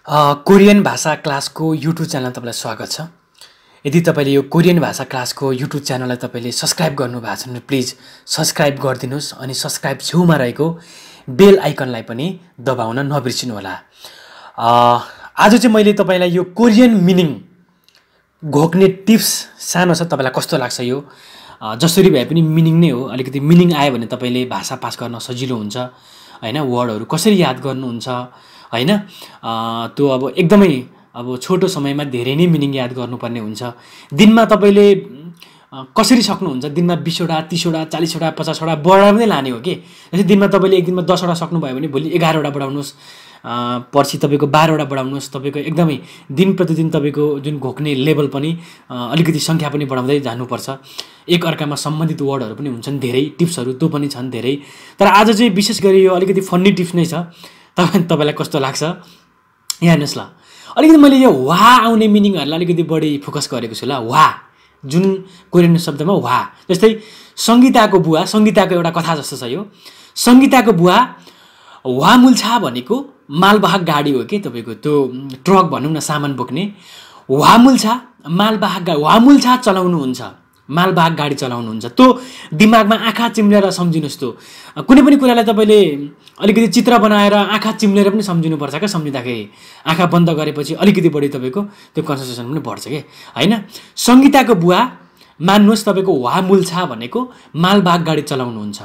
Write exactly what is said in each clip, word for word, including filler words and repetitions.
A, Korean भाषा क्लासको YouTube channel तपाईँलाई स्वागत छ। यदि तपाईँले यो कोरियन भाषा क्लासको युट्युब च्यानललाई तपाईँले सब्सक्राइब गर्नुभएको छ भने प्लिज सब्सक्राइब गरिदिनुहोस् अनि सब्सक्राइब छेउमा रहेको बेल आइकनलाई पनि दबाउन नबिर्सिनुहोला। अ, आज चाहिँ मैले तपाईँलाई यो कोरियन मिनिङ घोक्ने टिप्स सानो छ, तपाईँलाई कस्तो लाग्छ यो? अ, जसरी भए पनि मिनिङ नै हो, अलिकति मिनिङ आयो भने तपाईँले भाषा पास गर्न सजिलो हुन्छ हैन। वर्डहरू कसरी याद गर्नुहुन्छ हैन, त्यो अब एकदमै अब छोटो समयमा धेरै नै मिनिङ याद गर्नुपर्ने हुन्छ। दिनमा तपाईँले कसरी सक्नुहुन्छ, दिनमा बिसवटा तिसवटा चालिसवटा पचासवटा बढाउँदै लाने हो कि। जस्तै दिनमा तपाईँले एक दिनमा दसवटा सक्नुभयो भने भोलि एघारवटा बढाउनुहोस्, पर्सि तपाईँको बाह्रवटा बढाउनुहोस्। तपाईँको एकदमै दिन प्रतिदिन तपाईँको जुन घोक्ने लेभल पनि अलिकति सङ्ख्या पनि बढाउँदै जानुपर्छ। एक अर्कामा सम्बन्धित वर्डहरू पनि हुन्छन्, धेरै टिप्सहरू त्यो पनि छन् धेरै। तर आज चाहिँ विशेष गरी यो अलिकति फन्नी टिप्स नै छ। तपाईँ तपाईँलाई कस्तो लाग्छ यहाँ हेर्नुहोस् ल। अलिकति मैले यो वा आउने मिनिङहरूलाई अलिकति बढी फोकस गरेको छु ल। वा जुन कोरियन शब्दमा वा, जस्तै सङ्गीताको बुवा, सङ्गीताको एउटा कथा जस्तो छ यो। सङ्गीताको बुवा वामुल्छा भनेको मालवाहक गाडी हो कि, तपाईँको त्यो ट्रक भनौँ न, सामान बोक्ने। वामुल्छा मालवाहक गाडी, वामुल्छा चलाउनुहुन्छ, मालवाहक गाडी चलाउनुहुन्छ। त्यो दिमागमा आँखा चिम्लेर सम्झिनुहोस्। त्यो कुनै पनि कुरालाई तपाईँले अलिकति चित्र बनाएर आँखा चिम्लेर पनि सम्झिनुपर्छ क्या। सम्झिँदाखेरि आँखा बन्द गरेपछि अलिकति बढी तपाईँको त्यो कन्सन्ट्रेसन पनि बढ्छ कि होइन। सङ्गीताको बुवा मान्नुहोस्, तपाईँको वामुल्छा भनेको मालवाहक गाडी चलाउनुहुन्छ।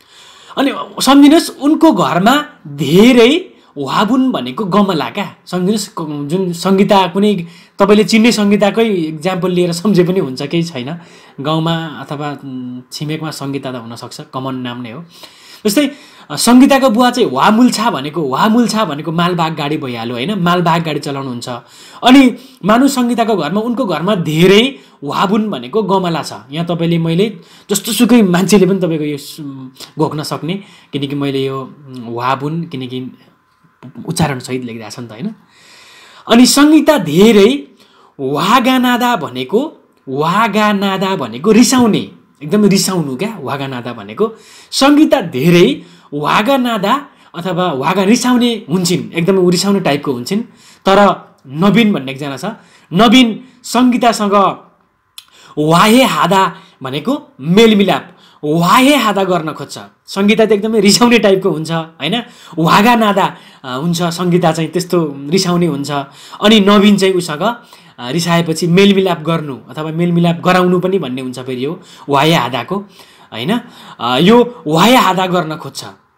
अनि सम्झिनुहोस् उनको घरमा धेरै वाबुन भनेको गमला क्या। सम्झिनुहोस् जुन सङ्गीता, कुनै तपाईँले चिन्ने सङ्गीताकै इक्जाम्पल लिएर सम्झे पनि हुन्छ, केही छैन। गाउँमा अथवा छिमेकमा सङ्गीता त हुनसक्छ, कमन नाम नै हो। जस्तै सङ्गीताको बुवा चाहिँ वामुल्छा भनेको, वामुल्छा भनेको मालवाहक गाडी भइहाल्यो होइन, मालवाहक गाडी चलाउनुहुन्छ। अनि मानु सङ्गीताको घरमा, उनको घरमा धेरै वाबुन भनेको गमला छ। यहाँ तपाईँले, मैले जस्तो सुकै मान्छेले पनि तपाईँको यो घोक्न सक्ने, किनकि मैले यो वाबुन किनकि उच्चारणसहित लेखिरहेको छ नि त होइन। अनि सङ्गीता धेरै वागानादा भनेको, वागानादा भनेको रिसाउने, एकदमै रिसाउनु क्या वागानादा भनेको। सङ्गीता धेरै वागानादा अथवा वागा रिसाउने हुन्छन्, एकदमै रिसाउने टाइपको हुन्छन्। तर नवीन भन्ने एकजना छ, नवीन सङ्गीतासँग वाहे हादा भनेको मेलमिलाप, वाहे हादा गर्न खोज्छ। सङ्गीता त एकदमै रिसाउने टाइपको हुन्छ होइन, वागा नादा हुन्छ सङ्गीता चाहिँ, त्यस्तो रिसाउने हुन्छ। अनि नवीन चाहिँ उसँग रिसाएपछि मेलमिलाप गर्नु अथवा मेलमिलाप गराउनु पनि भन्ने हुन्छ फेरि यो वाहे हादाको होइन। यो वाहे हादा गर्न खोज्छ।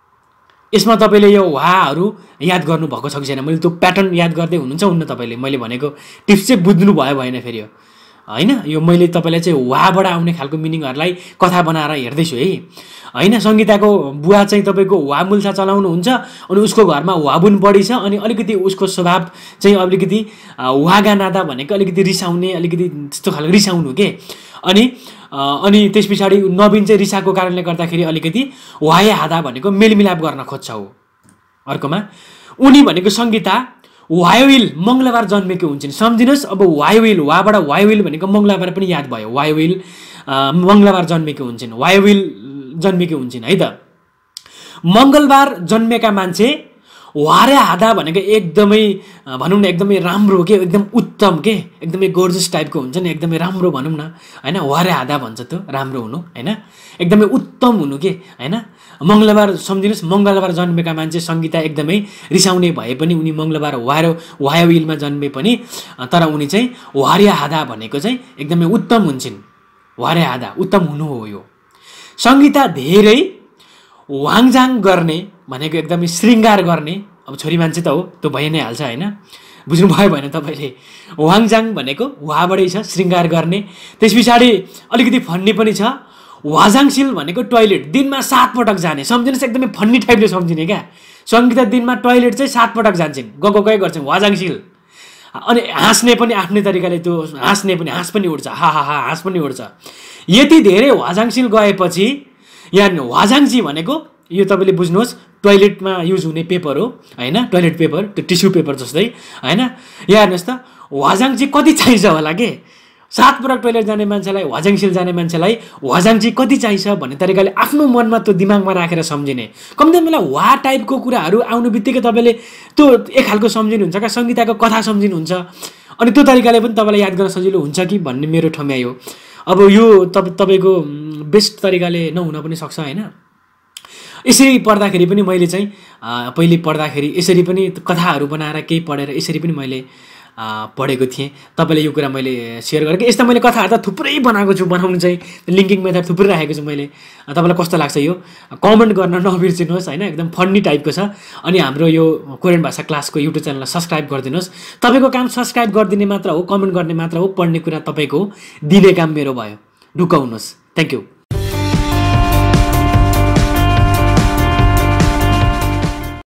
यसमा तपाईँले यो वाहरू याद गर्नुभएको छ कि छैन, मैले त्यो प्याटर्न याद गर्दै हुनुहुन्छ हुन्न तपाईँले। मैले भनेको टिप्स चाहिँ बुझ्नु भयो भएन फेरि यो होइन। यो मैले तपाईँलाई चाहिँ वाबाट आउने खालको मिनिङहरूलाई कथा बनाएर हेर्दैछु है होइन। सङ्गीताको बुवा चाहिँ तपाईँको वामुल्छा चलाउनुहुन्छ, अनि उसको घरमा वाबुन बढी छ, अनि अलिकति उसको स्वभाव चाहिँ अलिकति वागानादा भनेको अलिकति रिसाउने, अलिकति त्यस्तो खालको रिसाउनु के। अनि अनि त्यस पछाडि नवीन चाहिँ रिसाको कारणले गर्दाखेरि अलिकति वाहे हादा भनेको मेलमिलाप गर्न खोज्छ ऊ। अर्कोमा उनी भनेको सङ्गीता वायुविल मङ्गलबार जन्मेको हुन्छन्। सम्झिनुहोस् अब वायुविल, वाबाट वायुविल भनेको मङ्गलबार पनि याद भयो। वायुविल मङ्गलबार जन्मेको हुन्छन्, वायुविल जन्मेको हुन्छन् है त। मङ्गलबार जन्मेका मान्छे वारे हादा भनेको एकदमै भनौँ न एकदमै राम्रो के, एकदम उत्तम के, एकदमै गोर्जस टाइपको हुन्छ नि, एकदमै राम्रो भनौँ न होइन। वारे हादा भन्छ त्यो राम्रो हुनु होइन, एकदमै उत्तम हुनु के होइन। मङ्गलबार सम्झिनुहोस्, मङ्गलबार जन्मेका मान्छे सङ्गीता एकदमै रिसाउने भए पनि उनी मङ्गलबार वारो वायुविलमा जन्मे पनि, तर उनी चाहिँ वारे हादा भनेको चाहिँ एकदमै उत्तम हुन्छन्। वारे हादा उत्तम हुनु हो यो। सङ्गीता धेरै वाङजाङ गर्ने भनेको एकदमै श्रृङ्गार गर्ने, अब छोरी मान्छे त हो त्यो भइ नै हाल्छ होइन, बुझ्नुभयो भएन तपाईँले। वाङजाङ भनेको वाबाटै छ, श्रृङ्गार गर्ने। त्यस पछाडि अलिकति फन्नी पनि छ, वाजाङसिल भनेको टोइलेट, दिनमा सात पटक जाने। सम्झिनुहोस् एकदमै फन्नी टाइपले सम्झिने क्या। सङ्गीता दिनमा टोइलेट चाहिँ सात पटक जान्छन्, गएको गए गर्छन्, वाजाङसिल। अनि हाँस्ने पनि आफ्नै तरिकाले, त्यो हाँस्ने पनि, हाँस पनि उठ्छ, हा हा हा हाँस पनि उठ्छ। यति धेरै वाजाङसिल गएपछि, यहाँ वाजाङजी भनेको यो तपाईँले बुझ्नुहोस् टोइलेटमा युज हुने पेपर हो होइन, टोइलेट पेपर, त्यो टिस्यु पेपर जस्तै होइन। यहाँ हेर्नुहोस् त, वाजाङ चाहिँ कति चाहिन्छ होला के, सात पटक टोइलेट जाने मान्छेलाई हजाङसिल जाने मान्छेलाई हजाङ चाहिँ कति चाहिन्छ भन्ने तरिकाले आफ्नो मनमा त्यो दिमागमा राखेर सम्झिने कम्ती बेला वा टाइपको कुराहरू आउनु बित्तिकै तपाईँले त्यो एक खालको सम्झिनुहुन्छ क्या संगीताको कथा सम्झिनुहुन्छ अनि त्यो तरिकाले पनि तपाईँलाई याद गर्न सजिलो हुन्छ कि भन्ने मेरो ठम्याइ हो। अब यो तप तपाईँको बेस्ट तरिकाले नहुन पनि सक्छ होइन। यसरी पढ्दाखेरि पनि मैले चाहिँ पहिले पढ्दाखेरि यसरी पनि कथाहरू बनाएर केही पढेर यसरी पनि मैले पढेको थिएँ। तपाईँले यो कुरा मैले सेयर गरेँ कि यस्ता मैले कथाहरू त थुप्रै बनाएको छु, बनाउनु चाहिँ लिङ्किङ मेथड थुप्रै राखेको छु मैले। तपाईँलाई कस्तो लाग्छ यो कमेन्ट गर्न नबिर्सिनुहोस् होइन, एकदम फन्नी टाइपको छ। अनि हाम्रो यो कोरियन भाषा क्लासको युट्युब च्यानललाई सब्सक्राइब गरिदिनुहोस्। तपाईँको काम सब्सक्राइब गरिदिने मात्र हो, कमेन्ट गर्ने मात्र हो, पढ्ने कुरा तपाईँको दिने काम मेरो भयो। ढुकाउनुहोस्। Thank you.